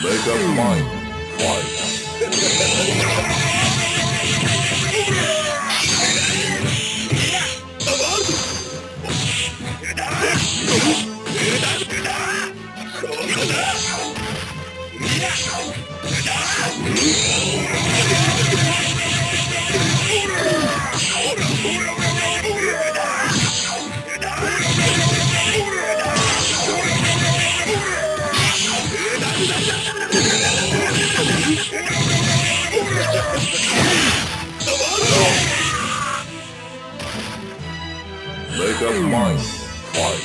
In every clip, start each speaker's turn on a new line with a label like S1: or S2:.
S1: Make up mind. Fight. Make up mind. Fight.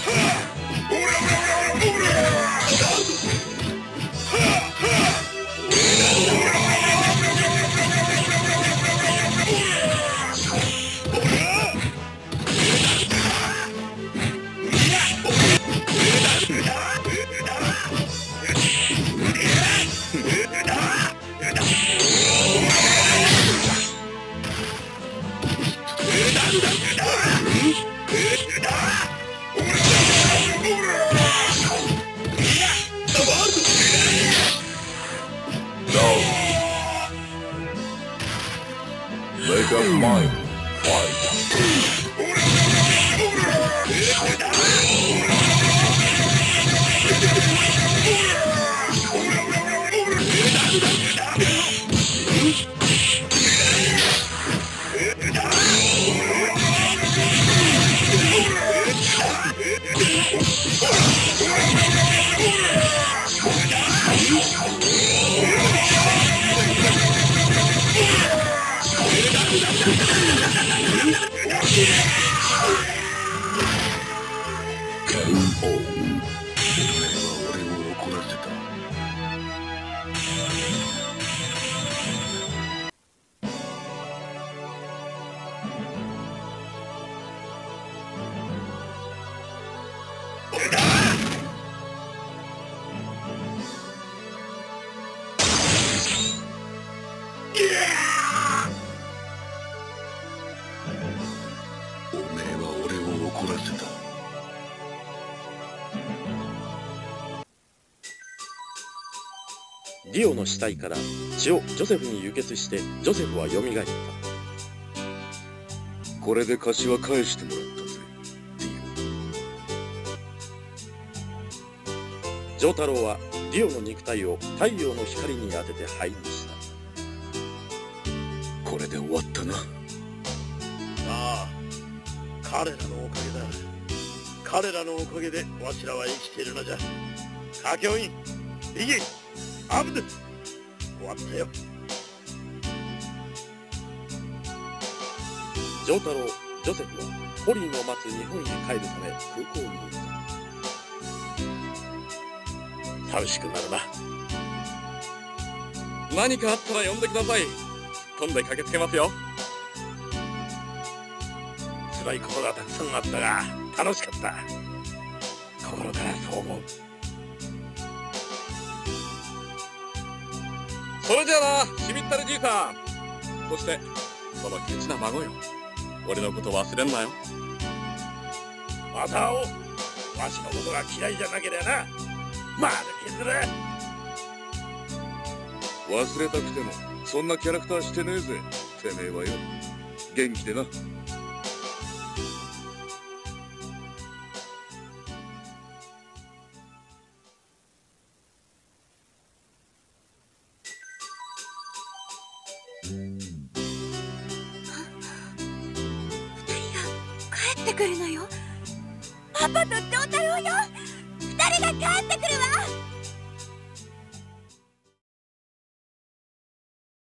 S1: Make up mind. Fight.
S2: リオの死体から血をジョセフに輸血してジョセフはよみがえった。
S1: これで貸しは返してもらったぜ、
S2: ディオ。丈太郎はディオの肉体を太陽の光に当てて灰にした。
S1: これで終わったな。
S3: ああ、彼らのおかげだ。彼らのおかげでわしらは生きているのじゃ。カ教員、ビギー、アブドゥ、終わったよ。
S2: 丈太郎、ジョセフはポリーの待つ日本へ帰るため空港にいた。寂しくなるな。
S4: 何かあったら呼んでください。飛んで駆けつけますよ。
S2: 辛いことがたくさんあったが楽しかった。心からそう思う。
S4: それじゃあな、しみったれじいさん。そしてそのケチな孫よ、俺のこと忘れんなよ。
S2: また会おう。わしのことが嫌いじゃなけりゃな。まだ削れ。
S1: 忘れたくてもそんなキャラクターしてねえぜ、てめえはよ。元気でな。
S5: 帰ってくるのよ。パパと丈太郎よ。2人が帰ってくるわ。